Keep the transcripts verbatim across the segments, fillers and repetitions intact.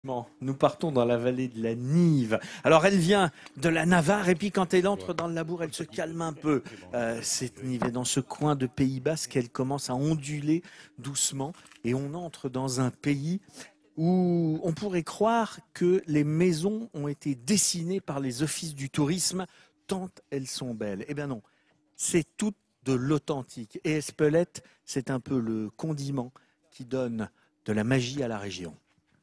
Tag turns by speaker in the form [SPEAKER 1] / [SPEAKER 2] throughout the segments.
[SPEAKER 1] Bon, nous partons dans la vallée de la Nive. Alors elle vient de la Navarre et puis quand elle entre dans le labour, elle se calme un peu. Euh, cette Nive est dans ce coin de Pays Basque qu'elle commence à onduler doucement et on entre dans un pays où on pourrait croire que les maisons ont été dessinées par les offices du tourisme tant elles sont belles. Eh bien non, c'est tout de l'authentique. Et Espelette, c'est un peu le condiment qui donne de la magie à la région.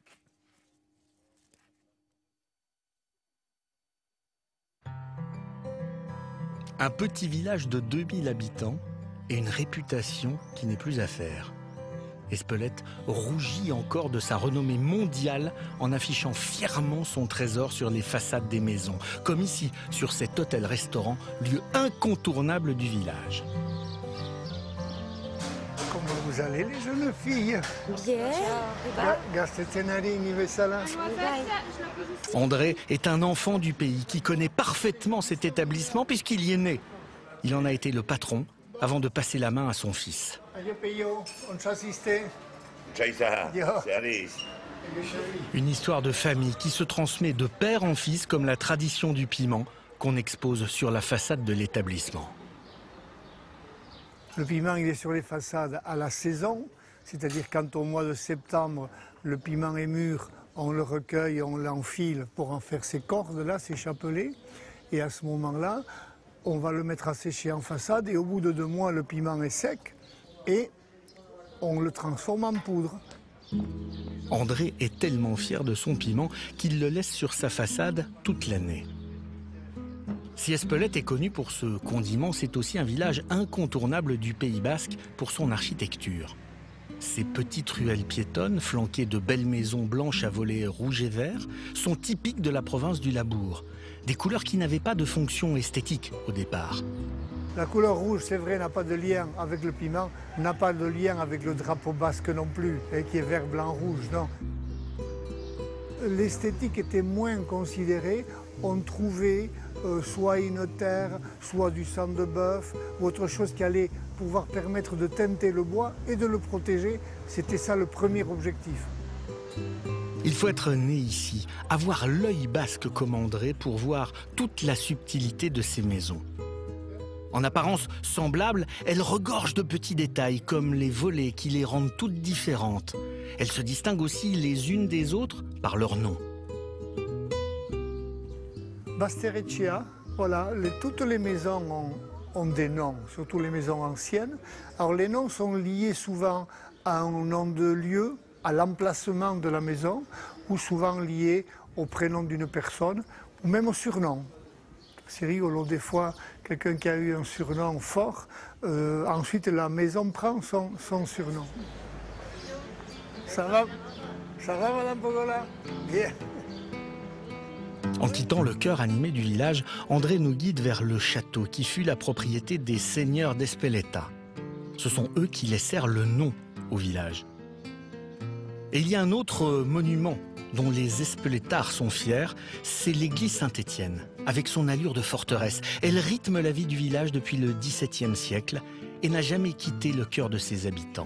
[SPEAKER 1] Un petit village de deux mille habitants et une réputation qui n'est plus à faire. Espelette rougit encore de sa renommée mondiale en affichant fièrement son trésor sur les façades des maisons, comme ici, sur cet hôtel-restaurant, lieu incontournable du village.
[SPEAKER 2] Comment vous allez les jeunes filles?
[SPEAKER 3] Bien.
[SPEAKER 1] André est un enfant du pays qui connaît parfaitement cet établissement puisqu'il y est né. Il en a été le patron avant de passer la main à son fils. Une histoire de famille qui se transmet de père en fils comme la tradition du piment qu'on expose sur la façade de l'établissement.
[SPEAKER 2] Le piment, il est sur les façades à la saison, c'est-à-dire quand au mois de septembre, le piment est mûr, on le recueille, on l'enfile pour en faire ses cordes-là, ses chapelets. Et à ce moment-là, on va le mettre à sécher en façade et au bout de deux mois, le piment est sec et on le transforme en poudre.
[SPEAKER 1] André est tellement fier de son piment qu'il le laisse sur sa façade toute l'année. Si Espelette est connu pour ce condiment, c'est aussi un village incontournable du Pays Basque pour son architecture. Ces petites ruelles piétonnes, flanquées de belles maisons blanches à volets rouges et verts, sont typiques de la province du Labour. Des couleurs qui n'avaient pas de fonction esthétique au départ.
[SPEAKER 2] La couleur rouge, c'est vrai, n'a pas de lien avec le piment, n'a pas de lien avec le drapeau basque non plus, et qui est vert, blanc, rouge, non. L'esthétique était moins considérée. On trouvait euh, soit une terre, soit du sang de bœuf, ou autre chose qui allait pouvoir permettre de teinter le bois et de le protéger. C'était ça le premier objectif.
[SPEAKER 1] Il faut être né ici, avoir l'œil basque comme André pour voir toute la subtilité de ces maisons. En apparence semblables, elles regorgent de petits détails comme les volets qui les rendent toutes différentes. Elles se distinguent aussi les unes des autres par leur nom.
[SPEAKER 2] Bastereccia, voilà, les, toutes les maisons ont, ont des noms, surtout les maisons anciennes. Alors les noms sont liés souvent à un nom de lieu, à l'emplacement de la maison, ou souvent liés au prénom d'une personne, ou même au surnom. C'est rigolo, des fois, quelqu'un qui a eu un surnom fort, euh, ensuite la maison prend son, son surnom. Ça va, ça va, Madame Pogola? Bien.
[SPEAKER 1] En quittant le cœur animé du village, André nous guide vers le château qui fut la propriété des seigneurs d'Espeleta. Ce sont eux qui laissèrent le nom au village. Et il y a un autre monument dont les Espeletards sont fiers, c'est l'église Saint-Étienne, avec son allure de forteresse. Elle rythme la vie du village depuis le dix-septième siècle et n'a jamais quitté le cœur de ses habitants.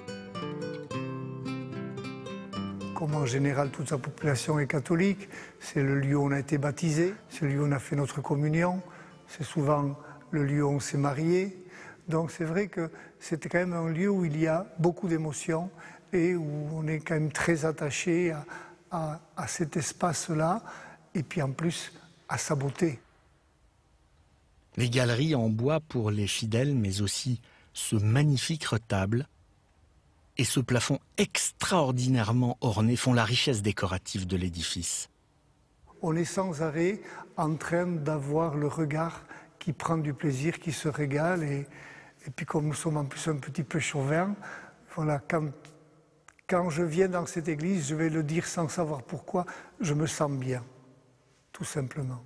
[SPEAKER 2] Comme en général toute sa population est catholique, c'est le lieu où on a été baptisé, c'est le lieu où on a fait notre communion, c'est souvent le lieu où on s'est marié. Donc c'est vrai que c'était quand même un lieu où il y a beaucoup d'émotions et où on est quand même très attaché à, à, à cet espace-là et puis en plus à sa beauté.
[SPEAKER 1] Les galeries en bois pour les fidèles, mais aussi ce magnifique retable et ce plafond extraordinairement orné font la richesse décorative de l'édifice.
[SPEAKER 2] On est sans arrêt en train d'avoir le regard qui prend du plaisir, qui se régale. Et, et puis comme nous sommes en plus un petit peu chauvins, voilà, quand, quand je viens dans cette église, je vais le dire sans savoir pourquoi, je me sens bien, tout simplement.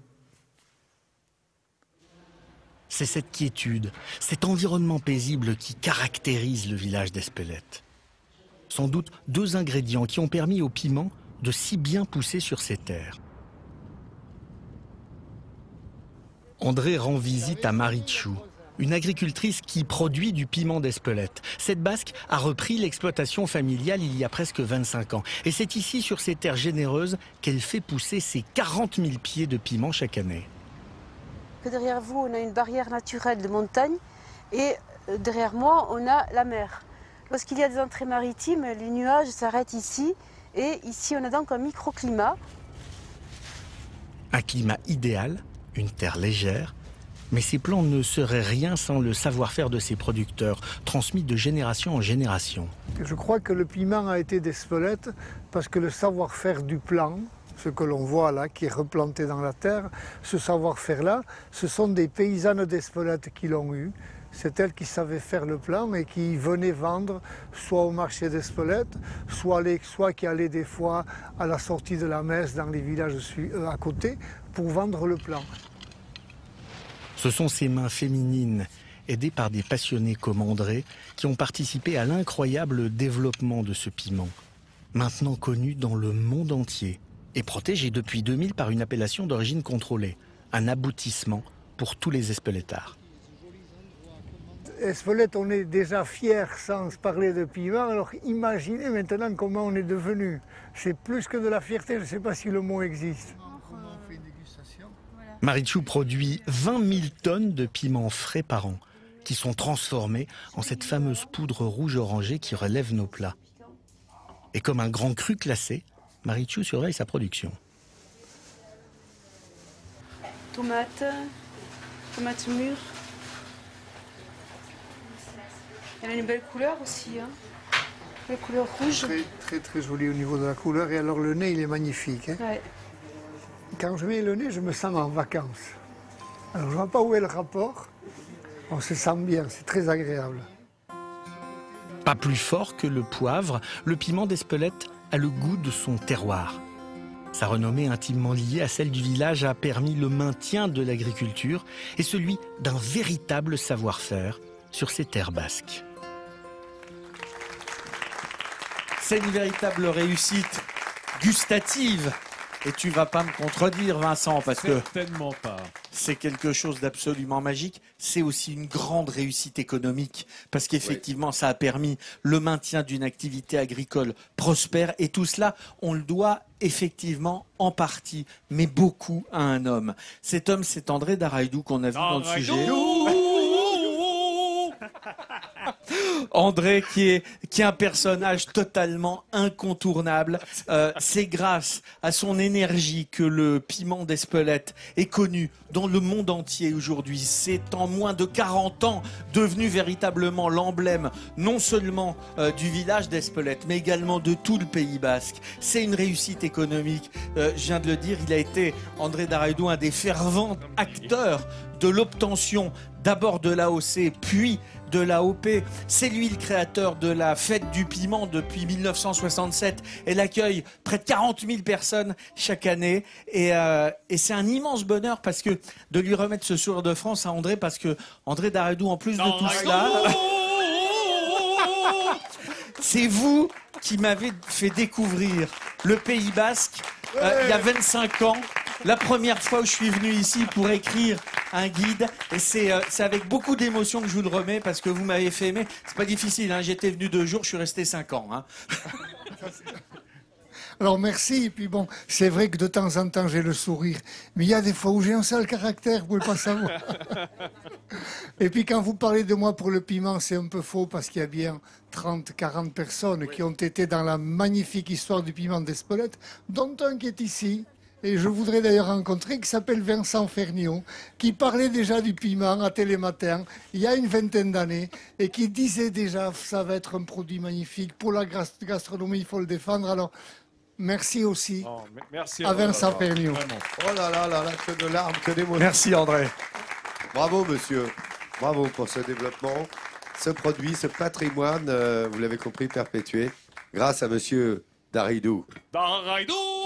[SPEAKER 1] C'est cette quiétude, cet environnement paisible qui caractérise le village d'Espelette. Sans doute deux ingrédients qui ont permis au piment de si bien pousser sur ces terres. André rend visite à Marichou,
[SPEAKER 3] une agricultrice qui produit du piment d'Espelette. Cette Basque a repris l'exploitation familiale il y a presque vingt-cinq ans. Et c'est ici, sur ces terres généreuses, qu'elle fait pousser ses quarante mille pieds de piment chaque année.
[SPEAKER 4] Derrière vous, on a une barrière naturelle de montagne et derrière moi, on a la mer. Lorsqu'il y a des entrées maritimes, les nuages s'arrêtent ici et ici, on a donc un microclimat.
[SPEAKER 3] Un climat idéal, une terre légère, mais ces plants ne seraient rien sans le savoir-faire de ces producteurs, transmis de génération en génération.
[SPEAKER 2] Je crois que le piment a été d'Espelette parce que le savoir-faire du plant, ce que l'on voit là, qui est replanté dans la terre, ce savoir-faire-là, ce sont des paysannes d'Espelette qui l'ont eu. C'est elles qui savaient faire le plant et qui venaient vendre soit au marché d'Espelette, soit, les, soit qui allaient des fois à la sortie de la messe dans les villages à côté pour vendre le plant.
[SPEAKER 3] Ce sont ces mains féminines, aidées par des passionnés comme André, qui ont participé à l'incroyable développement de ce piment, maintenant connu dans le monde entier et protégé depuis deux mille par une appellation d'origine contrôlée, un aboutissement pour tous les Espelettards.
[SPEAKER 2] Espelette, on est déjà fiers sans parler de piment, alors imaginez maintenant comment on est devenu. C'est plus que de la fierté, je ne sais pas si le mot existe.
[SPEAKER 3] Marichou produit vingt mille tonnes de piments frais par an, qui sont transformés en cette fameuse poudre rouge orangée qui relève nos plats. Et comme un grand cru classé, Marichou surveille sa production.
[SPEAKER 4] Tomates, tomates mûres. Elle a une belle couleur aussi, hein. Une couleur rouge.
[SPEAKER 2] Très, très très jolie au niveau de la couleur et alors le nez il est magnifique. Hein.
[SPEAKER 4] Ouais.
[SPEAKER 2] Quand je mets le nez, je me sens en vacances. Alors je ne vois pas où est le rapport. On se sent bien, c'est très agréable.
[SPEAKER 3] Pas plus fort que le poivre, le piment d'Espelette a le goût de son terroir. Sa renommée intimement liée à celle du village a permis le maintien de l'agriculture et celui d'un véritable savoir-faire sur ces terres basques.
[SPEAKER 1] C'est une véritable réussite gustative. Et tu vas pas me contredire, Vincent, parce que
[SPEAKER 5] certainement pas.
[SPEAKER 1] C'est quelque chose d'absolument magique. C'est aussi une grande réussite économique, parce qu'effectivement, oui. Ça a permis le maintien d'une activité agricole prospère. Et tout cela, on le doit effectivement en partie, mais beaucoup à un homme. Cet homme, c'est André Daraïdou qu'on a vu dans le sujet. André qui est, qui est un personnage totalement incontournable. Euh, c'est grâce à son énergie que le piment d'Espelette est connu dans le monde entier aujourd'hui. C'est en moins de quarante ans devenu véritablement l'emblème non seulement euh, du village d'Espelette, mais également de tout le Pays Basque. C'est une réussite économique. Euh, je viens de le dire, il a été, André Daraïdou, un des fervents acteurs de l'obtention d'abord de l'A O C, puis de l'A O P. C'est lui le créateur de la fête du piment depuis mille neuf cent soixante-sept. Elle accueille près de quarante mille personnes chaque année. Et, euh, et c'est un immense bonheur parce que de lui remettre ce sourire de France à André, parce que André Daraïdou, en plus de tout cela, c'est vous qui m'avez fait découvrir le Pays Basque euh, il y a vingt-cinq ans. La première fois où je suis venu ici pour écrire un guide, et c'est euh, avec beaucoup d'émotion que je vous le remets parce que vous m'avez fait aimer. C'est pas difficile, hein, j'étais venu deux jours, je suis resté cinq ans. Hein.
[SPEAKER 2] Alors merci, et puis bon, c'est vrai que de temps en temps j'ai le sourire, mais il y a des fois où j'ai un sale caractère, vous ne pouvez pas savoir. Et puis quand vous parlez de moi pour le piment, c'est un peu faux parce qu'il y a bien trente, quarante personnes oui. qui ont été dans la magnifique histoire du piment d'Espelette, dont un qui est ici. Et je voudrais d'ailleurs rencontrer, qui s'appelle Vincent Fernion, qui parlait déjà du piment à Télématin il y a une vingtaine d'années et qui disait déjà ça va être un produit magnifique pour la gastronomie, il faut le défendre. Alors merci aussi oh, merci à, à Vincent Fernion.
[SPEAKER 6] Oh là là là là, que de larmes, que d'émotions.
[SPEAKER 1] Merci André.
[SPEAKER 6] Bravo monsieur, bravo pour ce développement, ce produit, ce patrimoine, euh, vous l'avez compris, perpétué grâce à monsieur Daraïdou.
[SPEAKER 5] Daraïdou